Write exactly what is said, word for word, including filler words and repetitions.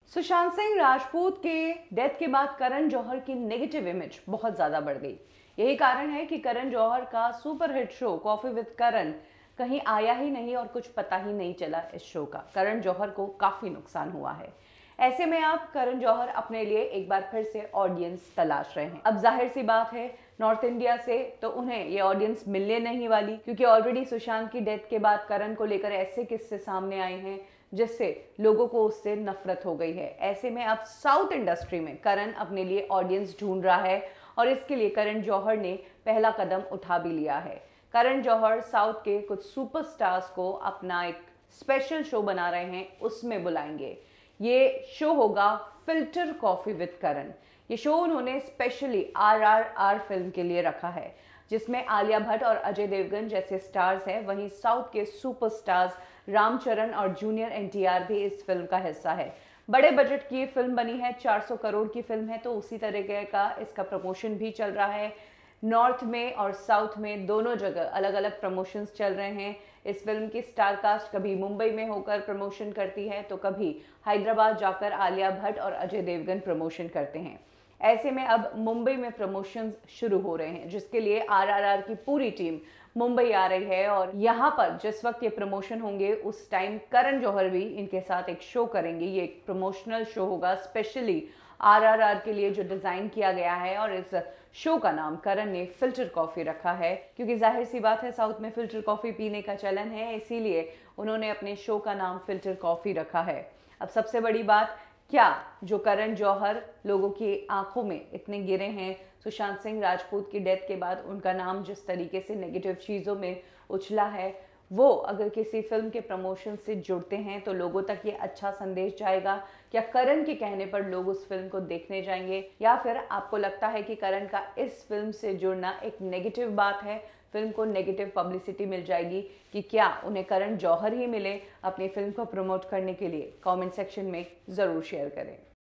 सुशांत सिंह राजपूत के डेथ के बाद करण जौहर की नेगेटिव इमेज बहुत ज्यादा बढ़ गई। यही कारण है कि करण जौहर का superhit show coffee with Karan कहीं आया ही नहीं और कुछ पता ही नहीं चला इस शो का। करण जौहर को काफी नुकसान हुआ है। ऐसे में अब करण जौहर अपने लिए एक बार फिर से ऑडियंस तलाश रहे हैं। अब जाहिर सी बात है, नॉर्थ इंडिया से तो उन्हें ये ऑडियंस मिलने नहीं वाली, क्योंकि ऑलरेडी सुशांत की डेथ के बाद करण को लेकर ऐसे किस्से सामने आए हैं जिससे लोगों को उससे नफरत हो गई है। ऐसे में अब साउथ इंडस्ट्री में करण अपने लिए ऑडियंस ढूंढ रहा है और इसके लिए करण जौहर ने पहला कदम उठा भी लिया है। करण जौहर साउथ के कुछ सुपरस्टार्स को अपना एक स्पेशल शो बना रहे हैं, उसमें बुलाएंगे। ये शो होगा फिल्टर कॉफी विद करण। ये शो उन्होंने specially R R R film के लिए रखा है, जिसमें आलिया भट्ट और अजय देवगन जैसे स्टार्स हैं। वहीं साउथ के सुपरस्टार्स रामचरण और जूनियर एन टी आर भी इस फिल्म का हिस्सा है। बड़े बजट की फिल्म बनी है, चार सौ करोड़ की फिल्म है, तो उसी तरीके का इसका प्रमोशन भी चल रहा है। नॉर्थ में और साउथ में दोनों जगह अलग अलग प्रमोशंस चल रहे हैं। इस फिल्म की स्टार कास्ट कभी मुंबई में होकर प्रमोशन करती है तो कभी हैदराबाद जाकर आलिया भट्ट और अजय देवगन प्रमोशन करते हैं। ऐसे में अब मुंबई में प्रमोशंस शुरू हो रहे हैं, जिसके लिए आर आर आर की पूरी टीम मुंबई आ रही है। और यहाँ पर जिस वक्त ये प्रमोशन होंगे उस टाइम करण जौहर भी इनके साथ एक शो करेंगे। ये एक प्रमोशनल शो होगा स्पेशली आर आर आर के लिए जो डिजाइन किया गया है, और इस शो का नाम करण ने फिल्टर कॉफी रखा है, क्योंकि जाहिर सी बात है साउथ में फिल्टर कॉफी पीने का चलन है, इसीलिए उन्होंने अपने शो का नाम फिल्टर कॉफी रखा है। अब सबसे बड़ी बात, क्या जो करण जौहर लोगों की आंखों में इतने गिरे हैं सुशांत सिंह राजपूत की डेथ के बाद, उनका नाम जिस तरीके से नेगेटिव चीज़ों में उछला है, वो अगर किसी फिल्म के प्रमोशन से जुड़ते हैं तो लोगों तक ये अच्छा संदेश जाएगा? क्या करण के कहने पर लोग उस फिल्म को देखने जाएंगे, या फिर आपको लगता है कि करण का इस फिल्म से जुड़ना एक नेगेटिव बात है, फिल्म को नेगेटिव पब्लिसिटी मिल जाएगी? कि क्या उन्हें करण जौहर ही मिले अपनी फिल्म को प्रमोट करने के लिए? कमेंट सेक्शन में ज़रूर शेयर करें।